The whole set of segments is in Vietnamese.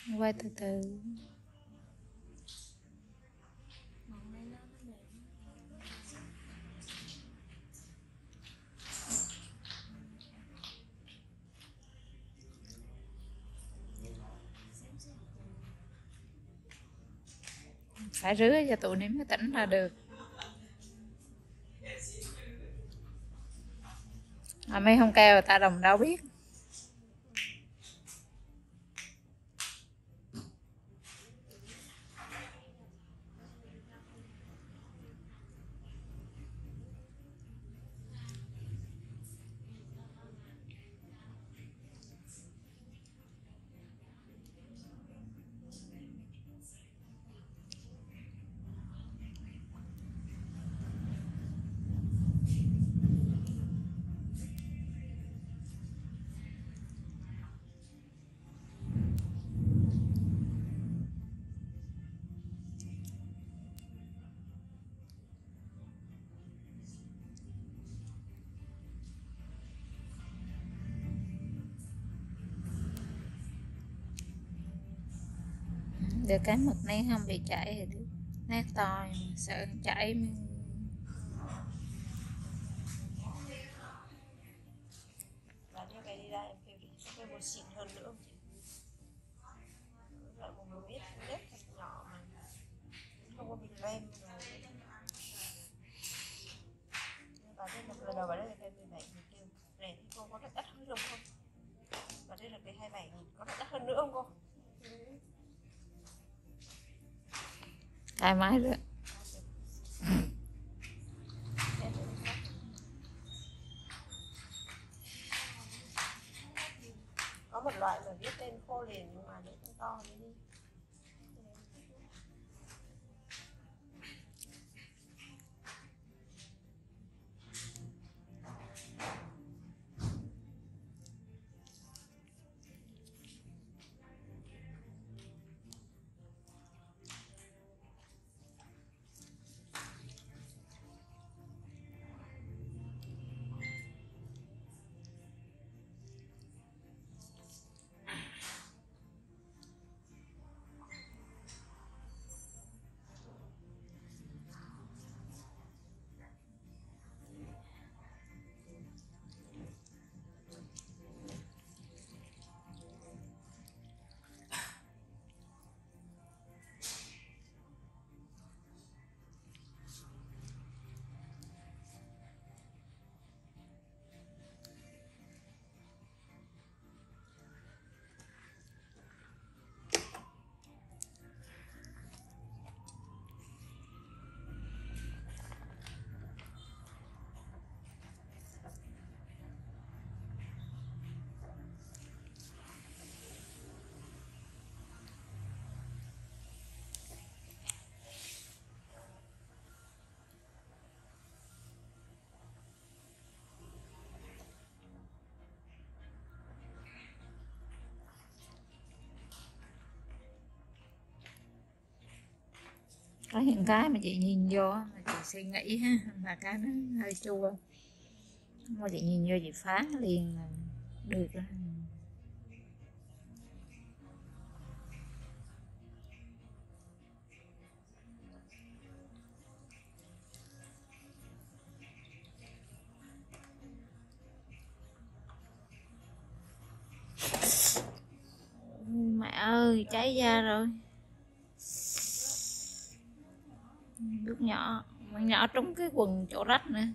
Quay từ từ. Phải rửa cho tụi này mới tỉnh ra được. Mà mấy không kêu ta đồng đâu biết. Được cái mực này không bị chảy thì được. Nát to mà sợ chảy. Và như cái đi ra em kêu cái một xịn hơn nữa không chị? Lại một mét nếp thật nhỏ mà không có bị lem rồi. Và đây là lần đầu vào đây là cây 17 nghìn kêu rẻ thì cô có đắt hơn không? Và đây là cây 27 nghìn, có đắt hơn nữa không cô? Thoải mái rồi. Có một loại mà viết tên khô liền nhưng mà nó cũng to như đi. Có những cái mà chị nhìn vô mà chị suy nghĩ ha, mà cái nó hơi chua, mà chị nhìn vô chị phán liền là được rồi. Mẹ ơi cháy da rồi. Nước nhỏ, nhỏ trúng cái quần chỗ rách nữa.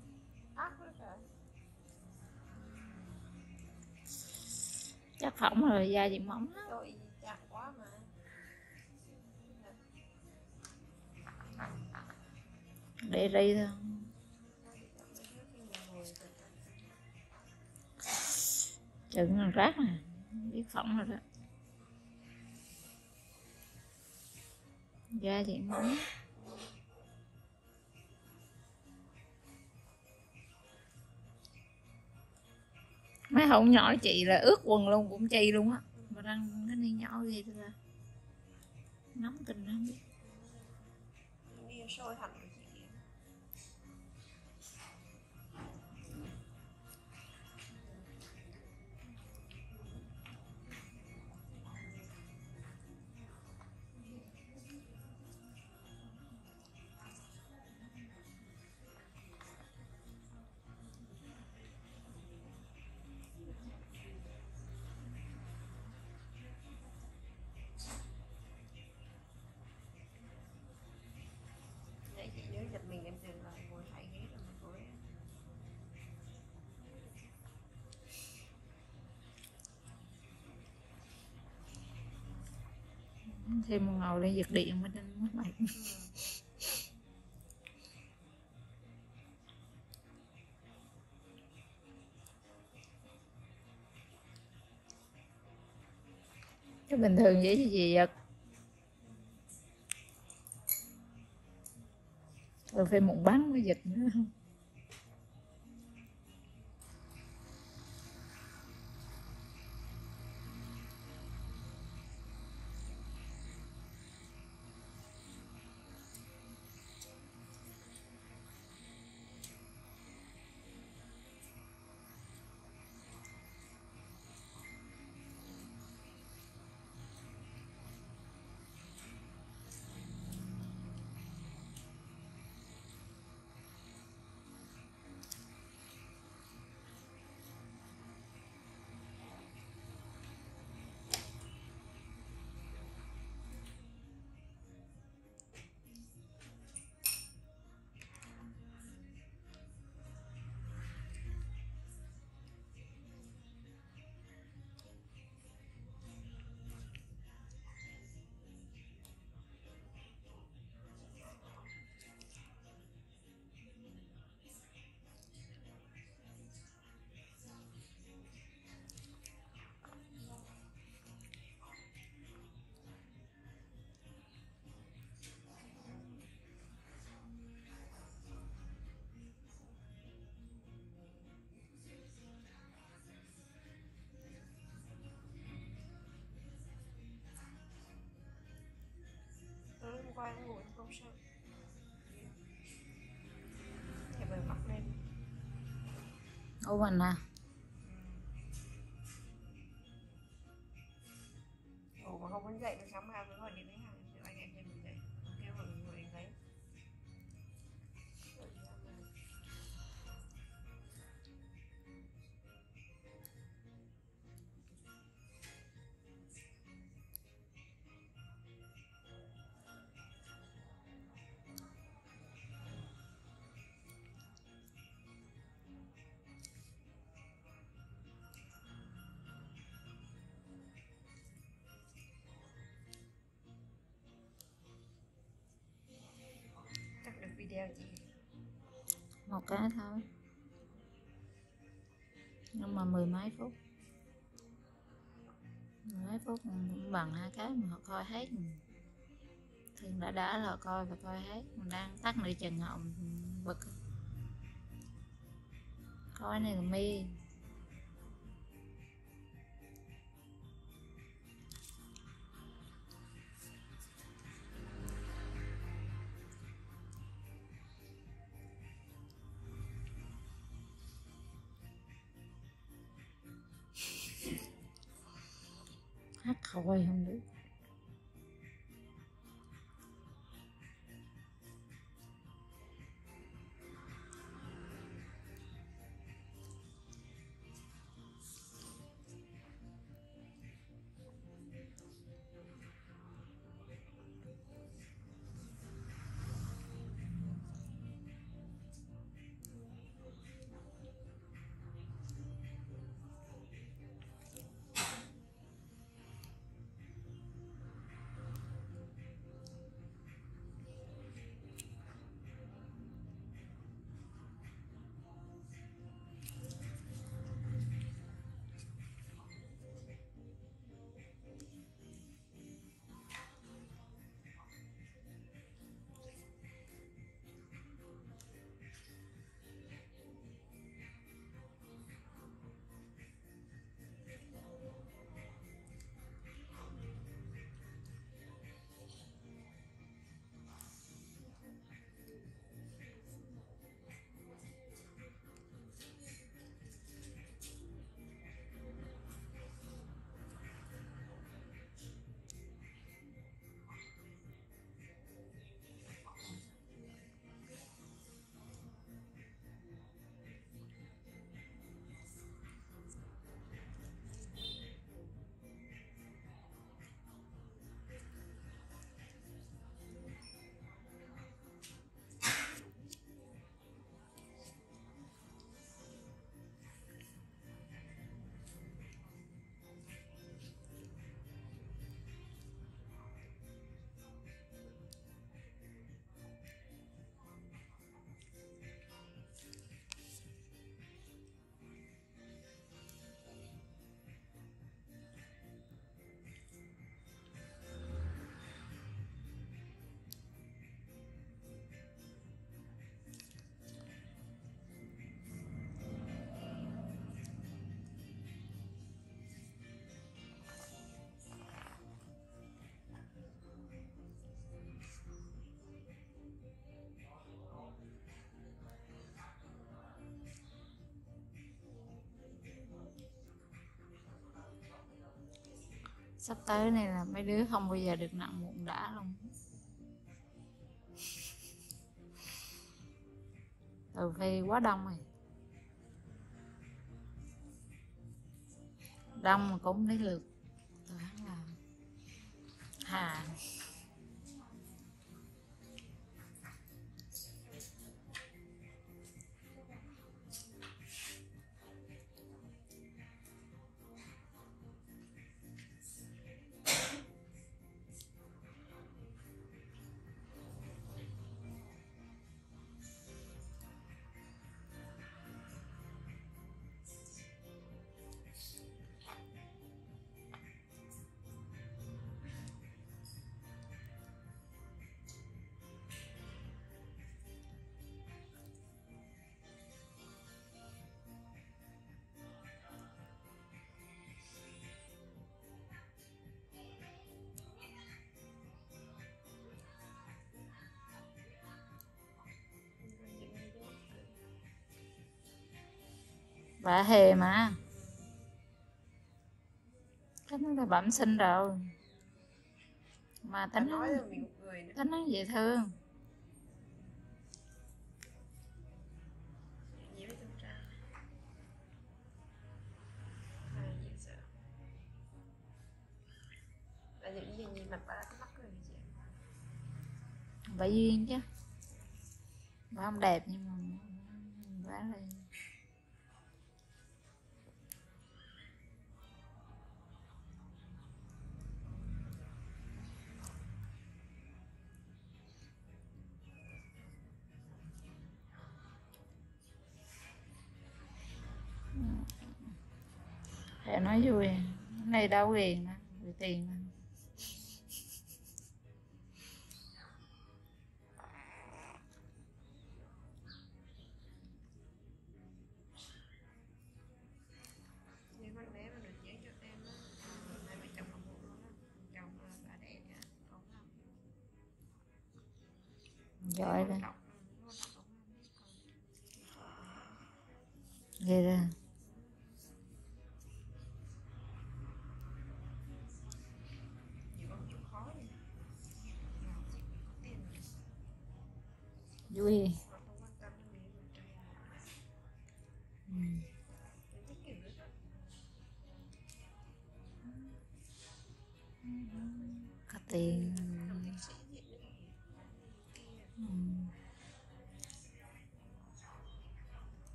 Chắc phỏng rồi, da chị mỏng á. Rồi chặt quá mà. Để ri thôi. Chừng là rác nè, biết phỏng rồi đó. Da chị mỏng. Mấy hổng nhỏ chị là ướt quần luôn, cũng chi luôn á. Mà đang cái này nhỏ gì thôi là nóng kinh lắm. Đi sôi hẳn chị. thêm một ngồi lên giật điện mới mất mệt. Cái bình thường vậy thì gì giật rồi phải một bắn mới giật nữa. Tối hôm qua em ngủ em không sợ, thì bởi mắt lên. Ủa mình à, Ngủ mà không muốn dậy, nó sáng mai mới gọi điện đến hàng thì anh em mình dậy, kêu mọi người đến đấy. Chắc được video chị. một cái thôi nhưng mà mười mấy phút cũng bằng hai cái mà họ coi hết. Thường đã là coi và coi hết, mình đang tắt nửa chừng họ bực coi này là mê. Hát khỏi không được. Sắp tới này là mấy đứa không bao giờ được nặng mụn đã luôn. Từ Phi quá đông rồi, đông mà cũng đến lượt toán là Hà. Bà Hề mà, cái nó là bẩm sinh rồi mà tính nói là mình cười nữa. tính nó dễ thương. Nhíu tâm tra. Dễ sợ. Là những gì nhìn mặt bà có mắc cười gì vậy? Bà duyên chứ, bà không đẹp nhưng mà bà là để nói vui. Cái này đâu ghiền nè, vì tiền nè. Nếu con bé mà được giấy cho em á, hai vợ chồng là một luôn á. Chồng là bà đẻ á, con không. Giỏi rồi, Quan trọng, quan trọng ghê ra. chỉ có một chút khó thôi. Có tiền Vui. mà không quan tâm đến mình con trai. Ừ. Mình thích kiểu đó. Có tiền. Làm nghệ sĩ diện nữa. Ừ.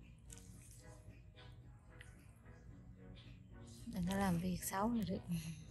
Đừng có làm việc xấu là được.